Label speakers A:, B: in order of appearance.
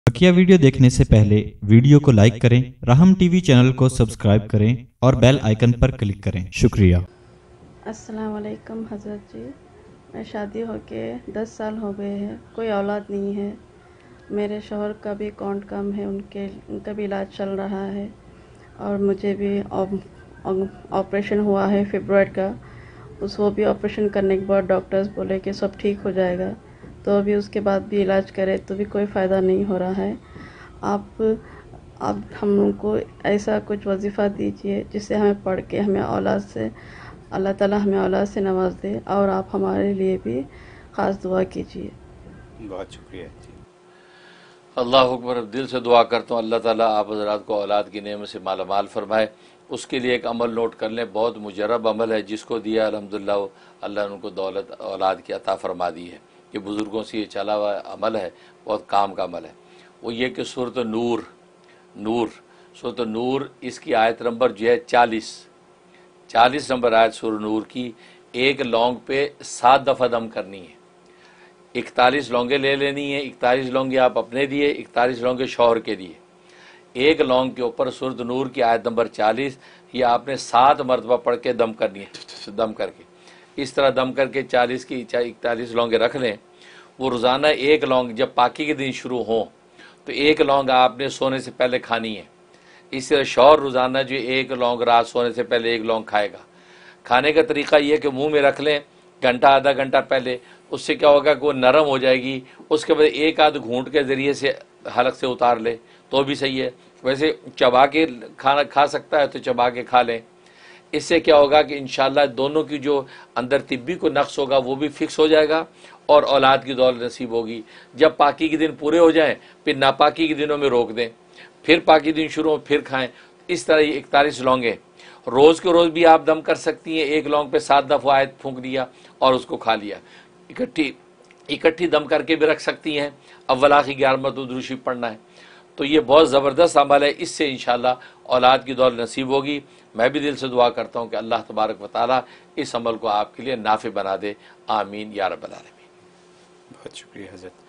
A: बकिया video देखने से पहले वीडियो को लाइक करें, राहम टीवी चैनल को सब्सक्राइब करें और बेल आइकन पर क्लिक करें। शुक्रिया।
B: अस्सलाम वालेकुम हज़रत जी। मैं शादी होके 10 साल हो गए हैं, कोई औलाद नहीं है। मेरे शौहर का भी अकाउंट कम है, उनका भी इलाज चल रहा है और मुझे भी ऑपरेशन हुआ है फेब्रुआरी का। वो भी ऑपरेशन करने के बाद डॉक्टर्स बोले कि सब ठीक हो जाएगा, तो अभी उसके बाद भी इलाज करे तो भी कोई फ़ायदा नहीं हो रहा है। आप हम लोग को ऐसा कुछ वजीफ़ा दीजिए जिससे हमें पढ़ के हमें औलाद से अल्लाह ताला हमें औलाद से नवाज दे, और आप हमारे लिए भी ख़ास दुआ कीजिए।
C: बहुत शुक्रिया जी।
D: अल्लाह अकबर। दिल से दुआ करता हूँ अल्लाह ताला आप हज़रात को औलाद की नेमत से माला माल फरमाए। उसके लिए एक अमल नोट कर लें, बहुत मुजरब अमल है, जिसको दिया अल्हम्दुलिल्लाह अल्लाह ने उनको दौलत औलाद की अता फरमा दी है। ये बुज़ुर्गों से ये चला हुआ अमल है, बहुत काम का अमल है। वो ये कि सूरत नूर इसकी आयत नंबर जो है 40 नंबर आयत सूरत नूर की, एक लौंग पे 7 दफ़ा दम करनी है। 41 लौंगे ले लेनी है। 41 लौंगे आप अपने दिए, 41 लौंगे शौहर के दिए। एक लौंग के ऊपर सूरत नूर की आयत नंबर 40 ये आपने 7 मरतबा पढ़ के दम करनी है। दम करके इस तरह दम करके 40 की 41 लौंगे रख लें। वो रोज़ाना एक लौंग जब पाकी के दिन शुरू हों तो एक लौंग आपने सोने से पहले खानी है। इस तरह शौहर रोज़ाना जो एक लौंग रात सोने से पहले एक लौंग खाएगा। खाने का तरीका ये कि मुंह में रख लें घंटा आधा घंटा पहले। उससे क्या होगा कि वो नरम हो जाएगी। उसके बाद एक आध घूंट के ज़रिए से हलक से उतार ले तो भी सही है। वैसे चबा के खाना खा सकता है तो चबा के खा लें। इससे क्या होगा कि इंशाअल्लाह दोनों की जो अंदर तिब्बी को नक्स होगा वो भी फिक्स हो जाएगा और औलाद की दौलत नसीब होगी। जब पाकी के दिन पूरे हो जाएं फिर नापाकी के दिनों में रोक दें, फिर पाकी दिन शुरू हो फिर खाएं। इस तरह 41 लौंगे रोज़ के रोज़ भी आप दम कर सकती हैं। एक लौंग पे 7 दफ़ा आयत फूंक दिया और उसको खा लिया। इकट्ठी दम करके भी रख सकती हैं। अव्वल आखिर 11 मरतबा दुरूद शरीफ पढ़ना है। तो ये बहुत ज़बरदस्त अमल है, इससे इंशाअल्लाह औलाद की दौलत नसीब होगी। मैं भी दिल से दुआ करता हूँ कि अल्लाह तबारक व तआला इस अमल को आपके लिए नाफे बना दे। आमीन या रब्बल आलमीन।
C: बहुत शुक्रिया हज़रत।